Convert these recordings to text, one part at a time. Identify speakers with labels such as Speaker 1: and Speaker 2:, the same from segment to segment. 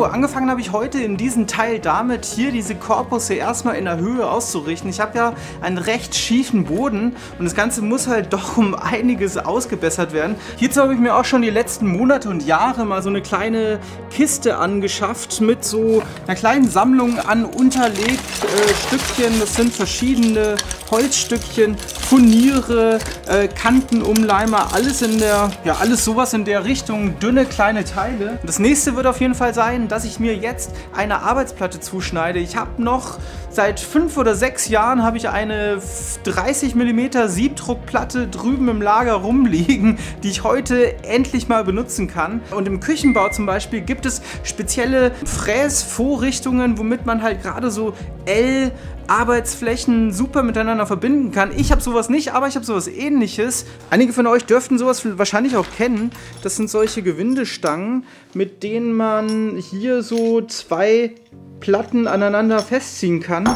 Speaker 1: angefangen habe ich heute in diesem Teil damit, hier diese Korpusse erstmal in der Höhe auszurichten. Ich habe ja einen recht schiefen Boden und das Ganze muss halt doch um einiges ausgebessert werden. Hierzu habe ich mir auch schon die letzten Monate und Jahre mal so eine kleine Kiste angeschafft mit so einer kleinen Sammlung an Unterlegstückchen. Das sind verschiedene Holzstückchen, Furniere, Kantenumleimer, alles in der, ja, alles sowas in der Richtung, dünne kleine Teile. Das nächste wird auf jeden Fall sein, dass ich mir jetzt eine Arbeitsplatte zuschneide. Ich habe noch seit 5 oder 6 Jahren habe ich eine 30 mm Siebdruckplatte drüben im Lager rumliegen, die ich heute endlich mal benutzen kann. Und im Küchenbau zum Beispiel gibt es spezielle Fräsvorrichtungen, womit man halt gerade so Arbeitsflächen super miteinander verbinden kann. Ich habe sowas nicht, aber ich habe sowas Ähnliches. Einige von euch dürften sowas wahrscheinlich auch kennen. Das sind solche Gewindestangen, mit denen man hier so 2 Platten aneinander festziehen kann.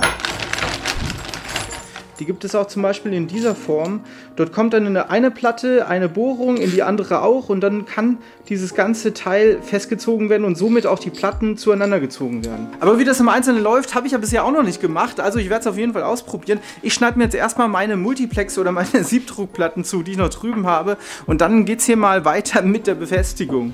Speaker 1: Die gibt es auch zum Beispiel in dieser Form. Dort kommt dann in eine Platte eine Bohrung, in die andere auch und dann kann dieses ganze Teil festgezogen werden und somit auch die Platten zueinander gezogen werden. Aber wie das im Einzelnen läuft, habe ich ja bisher auch noch nicht gemacht, also ich werde es auf jeden Fall ausprobieren. Ich schneide mir jetzt erstmal meine Multiplex oder meine Siebdruckplatten zu, die ich noch drüben habe und dann geht es hier mal weiter mit der Befestigung.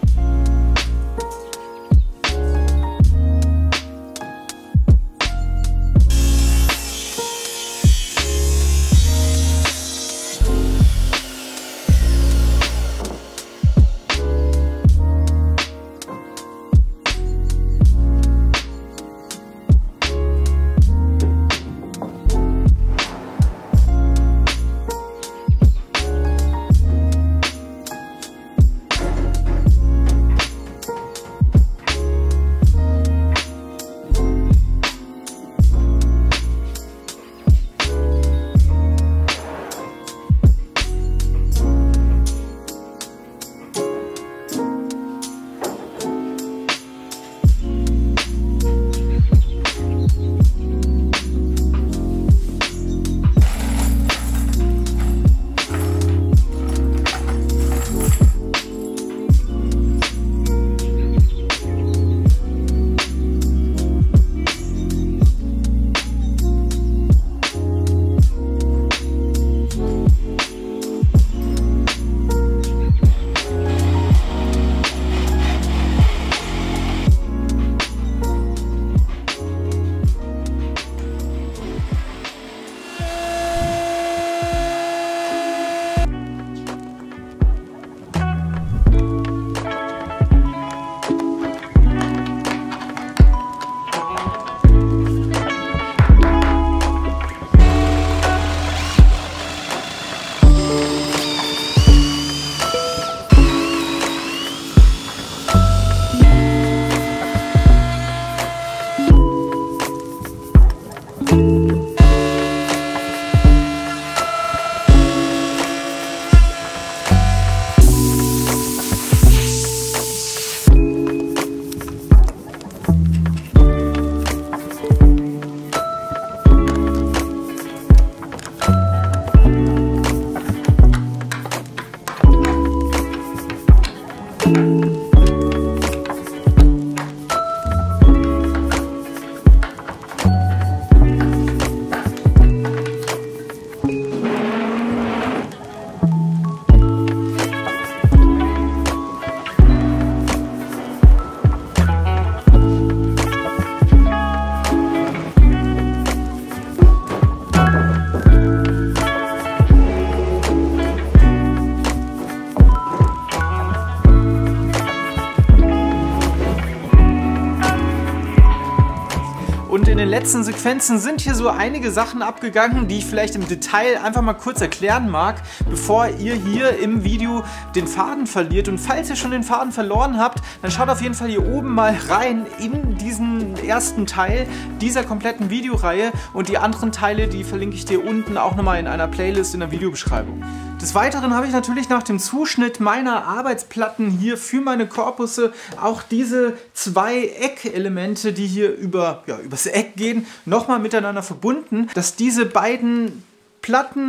Speaker 1: Und in den letzten Sequenzen sind hier so einige Sachen abgegangen, die ich vielleicht im Detail einfach mal kurz erklären mag, bevor ihr hier im Video den Faden verliert. Und falls ihr schon den Faden verloren habt, dann schaut auf jeden Fall hier oben mal rein in diesen ersten Teil dieser kompletten Videoreihe. Und die anderen Teile, die verlinke ich dir unten auch nochmal in einer Playlist in der Videobeschreibung. Des Weiteren habe ich natürlich nach dem Zuschnitt meiner Arbeitsplatten hier für meine Korpusse auch diese zwei Eckelemente, die hier übers Eck gehen, nochmal miteinander verbunden, dass diese beiden Platten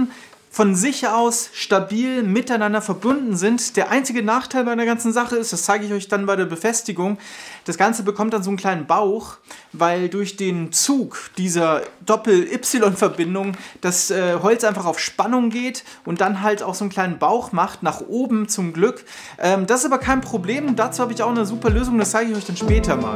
Speaker 1: von sich aus stabil miteinander verbunden sind. Der einzige Nachteil bei der ganzen Sache ist, das zeige ich euch dann bei der Befestigung, das Ganze bekommt dann so einen kleinen Bauch, weil durch den Zug dieser Doppel-Y-Verbindung das Holz einfach auf Spannung geht und dann halt auch so einen kleinen Bauch macht, nach oben zum Glück. Das ist aber kein Problem, dazu habe ich auch eine super Lösung, das zeige ich euch dann später mal.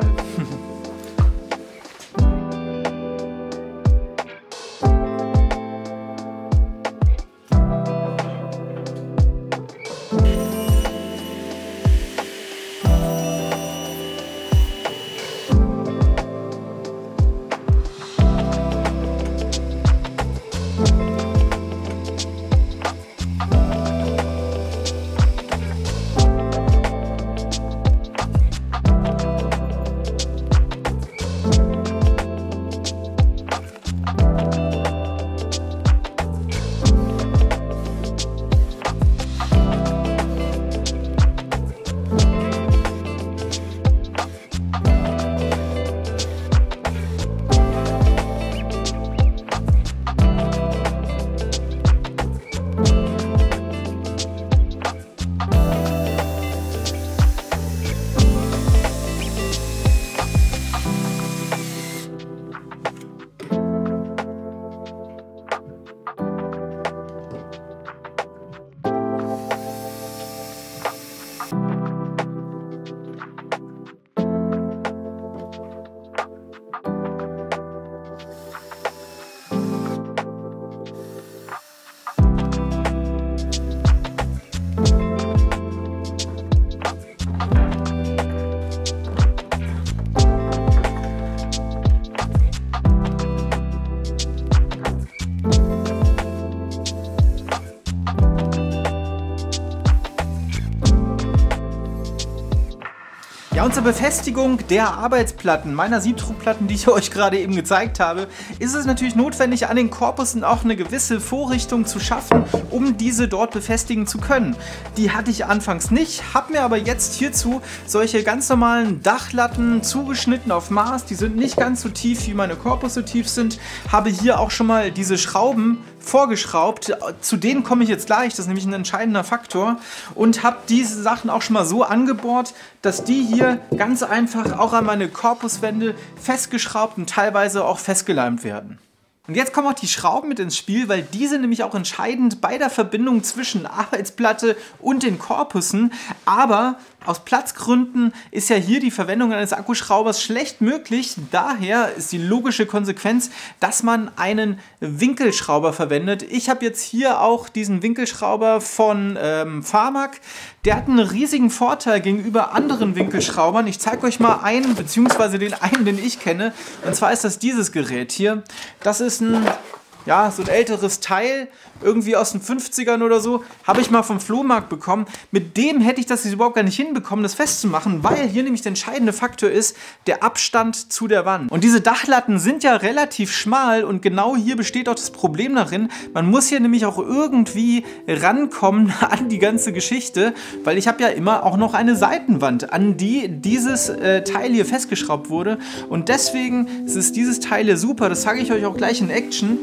Speaker 1: Ja, und zur Befestigung der Arbeitsplatten, meiner Siebdruckplatten, die ich euch gerade eben gezeigt habe, ist es natürlich notwendig, an den Korpusen auch eine gewisse Vorrichtung zu schaffen, um diese dort befestigen zu können. Die hatte ich anfangs nicht, habe mir aber jetzt hierzu solche ganz normalen Dachlatten zugeschnitten auf Maß. Die sind nicht ganz so tief, wie meine Korpusse tief sind. Habe hier auch schon mal diese Schrauben vorgeschraubt. Zu denen komme ich jetzt gleich, das ist nämlich ein entscheidender Faktor. Und habe diese Sachen auch schon mal so angebohrt, dass die hier ganz einfach auch an meine Korpuswände festgeschraubt und teilweise auch festgeleimt werden. Und jetzt kommen auch die Schrauben mit ins Spiel, weil die sind nämlich auch entscheidend bei der Verbindung zwischen Arbeitsplatte und den Korpussen. Aber aus Platzgründen ist ja hier die Verwendung eines Akkuschraubers schlecht möglich. Daher ist die logische Konsequenz, dass man einen Winkelschrauber verwendet. Ich habe jetzt hier auch diesen Winkelschrauber von Pharmak. Der hat einen riesigen Vorteil gegenüber anderen Winkelschraubern. Ich zeige euch mal einen, beziehungsweise den einen, den ich kenne. Und zwar ist das dieses Gerät hier. Das ist ein, ja, so ein älteres Teil, irgendwie aus den 50ern oder so, habe ich mal vom Flohmarkt bekommen. Mit dem hätte ich das überhaupt gar nicht hinbekommen, das festzumachen, weil hier nämlich der entscheidende Faktor ist, der Abstand zu der Wand. Und diese Dachlatten sind ja relativ schmal und genau hier besteht auch das Problem darin. Man muss hier nämlich auch irgendwie rankommen an die ganze Geschichte, weil ich habe ja immer auch noch eine Seitenwand, an die dieses Teil hier festgeschraubt wurde. Und deswegen ist dieses Teil hier super, das zeige ich euch auch gleich in Action.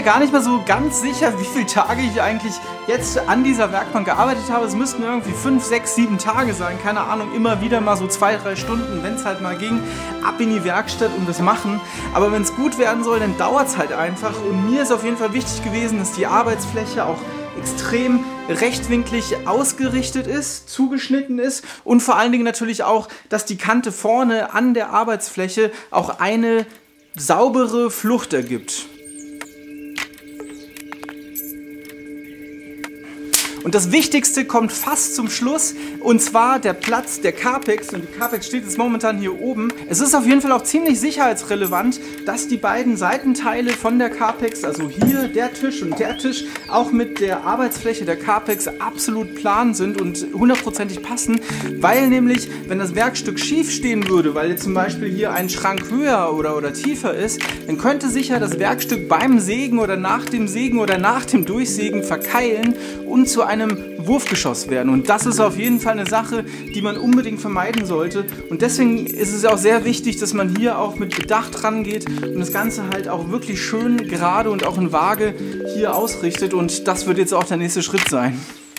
Speaker 1: gar nicht mal so ganz sicher, wie viele Tage ich eigentlich jetzt an dieser Werkbank gearbeitet habe. Es müssten irgendwie 5, 6, 7 Tage sein, keine Ahnung, immer wieder mal so 2, 3 Stunden, wenn es halt mal ging, ab in die Werkstatt und das machen. Aber wenn es gut werden soll, dann dauert es halt einfach. Und mir ist auf jeden Fall wichtig gewesen, dass die Arbeitsfläche auch extrem rechtwinklig ausgerichtet ist, zugeschnitten ist und vor allen Dingen natürlich auch, dass die Kante vorne an der Arbeitsfläche auch eine saubere Flucht ergibt. Und das Wichtigste kommt fast zum Schluss, und zwar der Platz der Carpex. Und die Carpex steht jetzt momentan hier oben. Es ist auf jeden Fall auch ziemlich sicherheitsrelevant, dass die beiden Seitenteile von der Carpex, also hier der Tisch und der Tisch, auch mit der Arbeitsfläche der Carpex absolut plan sind und hundertprozentig passen. Weil nämlich, wenn das Werkstück schief stehen würde, weil jetzt zum Beispiel hier ein Schrank höher oder tiefer ist, dann könnte sich ja das Werkstück beim Sägen oder nach dem Sägen oder nach dem Durchsägen verkeilen und zu einem Wurfgeschoss werden. Und das ist auf jeden Fall eine Sache, die man unbedingt vermeiden sollte. Und deswegen ist es auch sehr wichtig, dass man hier auch mit Bedacht rangeht und das Ganze halt auch wirklich schön gerade und auch in Waage hier ausrichtet. Und das wird jetzt auch der nächste Schritt sein.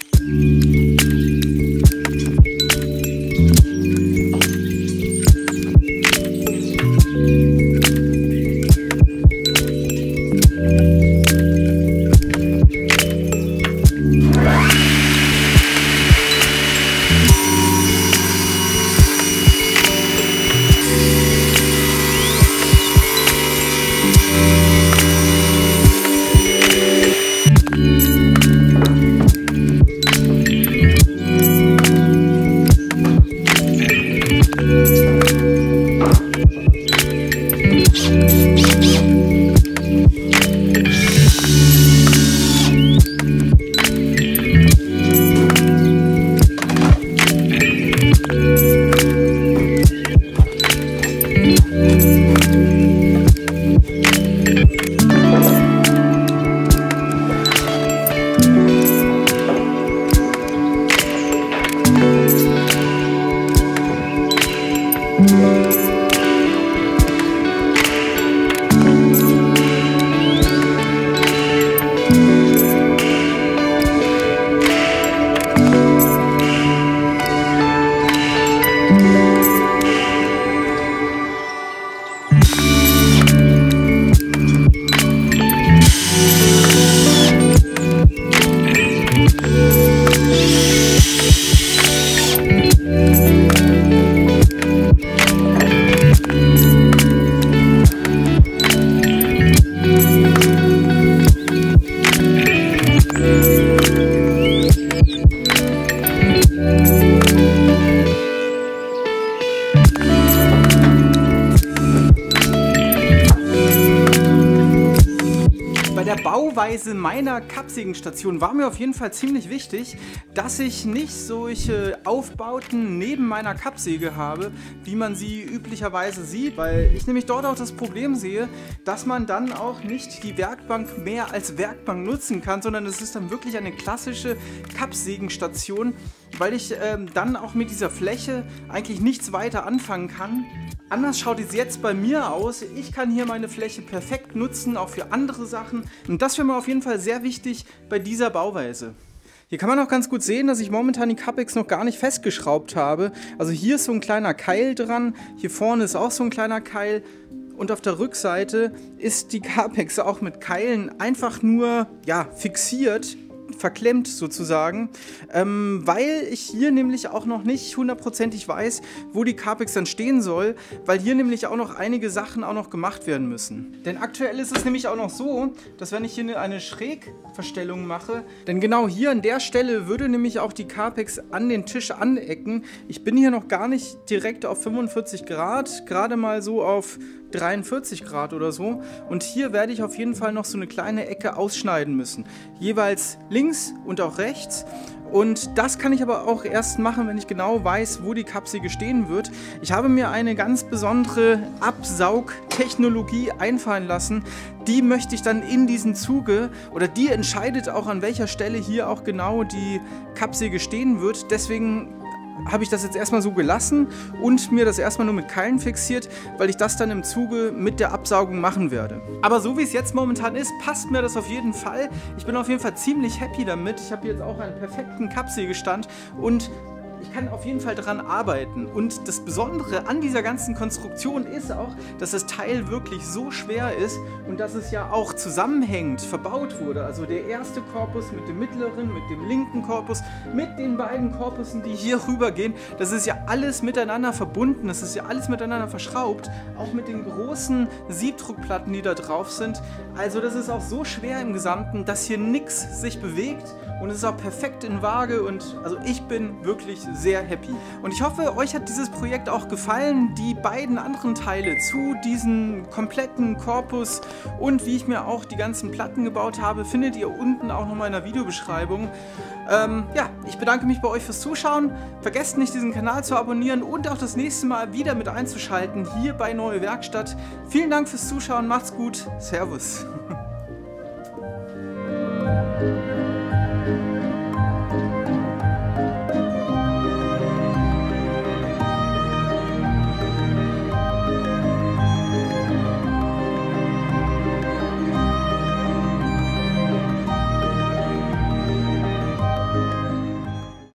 Speaker 1: Bauweise meiner Kappsägenstation war mir auf jeden Fall ziemlich wichtig, dass ich nicht solche Aufbauten neben meiner Kappsäge habe, wie man sie üblicherweise sieht, weil ich nämlich dort auch das Problem sehe, dass man dann auch nicht die Werkbank mehr als Werkbank nutzen kann, sondern es ist dann wirklich eine klassische Kappsägenstation, weil ich dann auch mit dieser Fläche eigentlich nichts weiter anfangen kann. Anders schaut es jetzt bei mir aus. Ich kann hier meine Fläche perfekt nutzen, auch für andere Sachen. Und das wäre mir auf jeden Fall sehr wichtig bei dieser Bauweise. Hier kann man auch ganz gut sehen, dass ich momentan die Carpex noch gar nicht festgeschraubt habe. Also hier ist so ein kleiner Keil dran, hier vorne ist auch so ein kleiner Keil. Und auf der Rückseite ist die Carpex auch mit Keilen einfach nur fixiert, verklemmt sozusagen, weil ich hier nämlich auch noch nicht hundertprozentig weiß, wo die Carpex dann stehen soll, weil hier nämlich auch noch einige Sachen auch noch gemacht werden müssen. Denn aktuell ist es nämlich auch noch so, dass wenn ich hier eine Schrägverstellung mache, denn genau hier an der Stelle würde nämlich auch die Carpex an den Tisch anecken. Ich bin hier noch gar nicht direkt auf 45 Grad, gerade mal so auf 43 Grad oder so. Und hier werde ich auf jeden Fall noch so eine kleine Ecke ausschneiden müssen. Jeweils links und auch rechts. Und das kann ich aber auch erst machen, wenn ich genau weiß, wo die Kappsäge stehen wird. Ich habe mir eine ganz besondere Absaugtechnologie einfallen lassen. Die möchte ich dann in diesem Zuge, oder die entscheidet auch, an welcher Stelle hier auch genau die Kappsäge stehen wird. Deswegen habe ich das jetzt erstmal so gelassen und mir das erstmal nur mit Keilen fixiert, weil ich das dann im Zuge mit der Absaugung machen werde. Aber so wie es jetzt momentan ist, passt mir das auf jeden Fall. Ich bin auf jeden Fall ziemlich happy damit. Ich habe jetzt auch einen perfekten Kappsägestand und ich kann auf jeden Fall daran arbeiten. Und das Besondere an dieser ganzen Konstruktion ist auch, dass das Teil wirklich so schwer ist und dass es ja auch zusammenhängend verbaut wurde. Also der erste Korpus mit dem mittleren, mit dem linken Korpus, mit den beiden Korpussen, die hier rübergehen. Das ist ja alles miteinander verbunden, das ist ja alles miteinander verschraubt. Auch mit den großen Siebdruckplatten, die da drauf sind. Also das ist auch so schwer im Gesamten, dass hier nichts sich bewegt. Und es ist auch perfekt in Waage und also ich bin wirklich sehr happy. Und ich hoffe, euch hat dieses Projekt auch gefallen. Die beiden anderen Teile zu diesem kompletten Korpus und wie ich mir auch die ganzen Platten gebaut habe, findet ihr unten auch nochmal in der Videobeschreibung. Ja, ich bedanke mich bei euch fürs Zuschauen. Vergesst nicht, diesen Kanal zu abonnieren und auch das nächste Mal wieder mit einzuschalten hier bei Neue Werkstatt. Vielen Dank fürs Zuschauen, macht's gut, Servus.